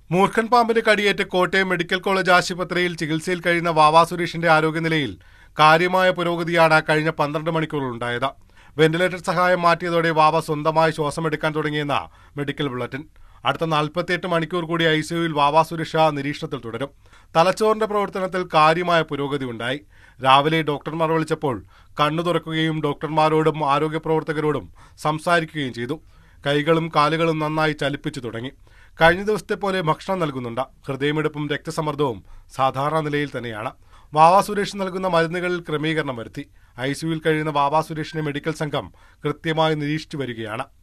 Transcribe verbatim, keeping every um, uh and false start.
മൂർഖൻ പാമ്പിന് കടിയേറ്റ് കോട്ടയം മെഡിക്കൽ കോളേജ് ആശുപത്രിയിൽ ചികിത്സയിൽ കഴിയുന്ന വാവാ സുരേഷിന്റെ ആരോഗ്യനിലയിൽ കാര്യമായ പുരോഗതിയാണ് കഴിഞ്ഞ പന്ത്രണ്ട് മണിക്കൂറിലുണ്ടായത്. വെന്റിലേറ്റർ സഹായം മാറ്റിയതോടെ വാവ സ്വന്തമായി ശ്വാസമെടുക്കാൻ തുടങ്ങിയെന്ന മെഡിക്കൽ ബുള്ളറ്റിൻ. അടുത്ത നാൽപ്പത്തിയെട്ട് മണിക്കൂർ കൂടി ഐ സിയുവിൽ വാവാ സുരേഷ നിരീക്ഷണത്തിൽ തുടരും. തലച്ചോറിന്റെ പ്രവർത്തനത്തിൽ കാര്യമായ പുരോഗതി ഉണ്ടായി. രാവിലെ ഡോക്ടർമാർ വിളിച്ചപ്പോൾ കണ്ണു തുറക്കുകയും ഡോക്ടർമാരോടും ആരോഗ്യ പ്രവർത്തകരോടും സംസാരിക്കുകയും ചെയ്തു. കൈകളും കാലുകളും നന്നായി ചലിപ്പിച്ചു തുടങ്ങി. കഴിഞ്ഞ ദിവസത്തെ പോലെ ഭക്ഷണം നൽകുന്നുണ്ട്. ഹൃദയമിടിപ്പും രക്തസമ്മർദ്ദവും സാധാരണ നിലയിൽ തന്നെയാണ്. വാവാ സുരേഷ് നൽകുന്ന മരുന്നുകളിൽ ക്രമീകരണം വരുത്തി. ഐ സിയുവിൽ കഴിയുന്ന വാവാ സുരേഷിനെ മെഡിക്കൽ സംഘം കൃത്യമായി നിരീക്ഷിച്ചു വരികയാണ്.